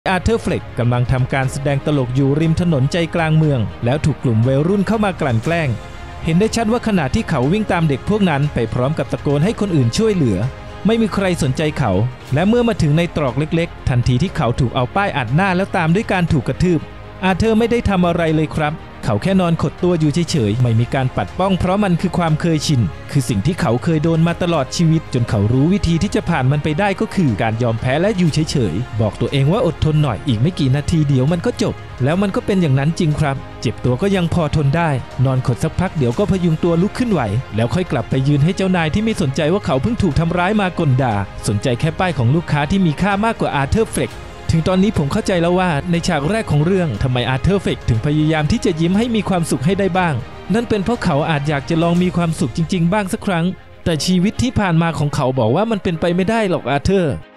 อาร์เธอร์เฟล็กกำลังทำการแสดงตลกอยู่ริมถนนใจกลางเมืองแล้วถูกกลุ่มวัยรุ่นเข้ามากลั่นแกล้งเห็นได้ชัดว่าขณะที่เขาวิ่งตามเด็กพวกนั้นไปพร้อมกับตะโกนให้คนอื่นช่วยเหลือไม่มีใครสนใจเขาและเมื่อมาถึงในตรอกเล็กๆทันทีที่เขาถูกเอาป้ายอัดหน้าแล้วตามด้วยการถูกกระทืบอาร์เธอร์ไม่ได้ทำอะไรเลยครับเขาแค่นอนขดตัวอยู่เฉยๆไม่มีการปัดป้องเพราะมันคือความเคยชินคือสิ่งที่เขาเคยโดนมาตลอดชีวิตจนเขารู้วิธีที่จะผ่านมันไปได้ก็คือการยอมแพ้และอยู่เฉยๆบอกตัวเองว่าอดทนหน่อยอีกไม่กี่นาทีเดี๋ยวมันก็จบแล้วมันก็เป็นอย่างนั้นจริงครับเจ็บตัวก็ยังพอทนได้นอนขดสักพักเดี๋ยวก็พยุงตัวลุกขึ้นไหวแล้วค่อยกลับไปยืนให้เจ้านายที่ไม่สนใจว่าเขาเพิ่งถูกทำร้ายมากลด่าสนใจแค่ป้ายของลูกค้าที่มีค่ามากกว่าอาร์เธอร์เฟล็กถึงตอนนี้ผมเข้าใจแล้วว่าในฉากแรกของเรื่องทำไมอาร์เธอร์เฟล็กถึงพยายามที่จะยิ้มให้มีความสุขให้ได้บ้างนั่นเป็นเพราะเขาอาจอยากจะลองมีความสุขจริงๆบ้างสักครั้งแต่ชีวิตที่ผ่านมาของเขาบอกว่ามันเป็นไปไม่ได้หรอกอาร์เธอร์